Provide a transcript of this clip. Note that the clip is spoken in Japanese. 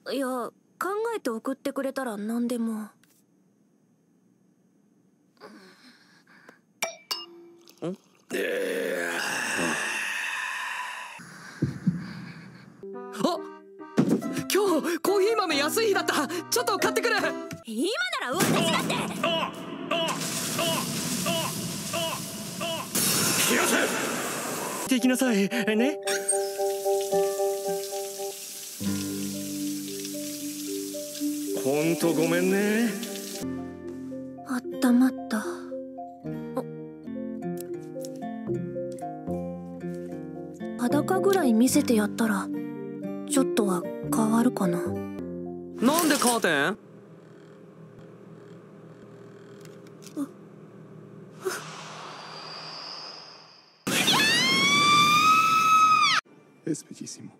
いや、考えて送ってくれたら何でも。 今日コーヒー豆安い日だった。ちょっと買ってくる。 今なら私だって。 行きなさいね。ほんとごめんね。 あったまった。裸ぐらい見せてやったらちょっとは変わるかな。 なんでカーテン ？Es bellísimo.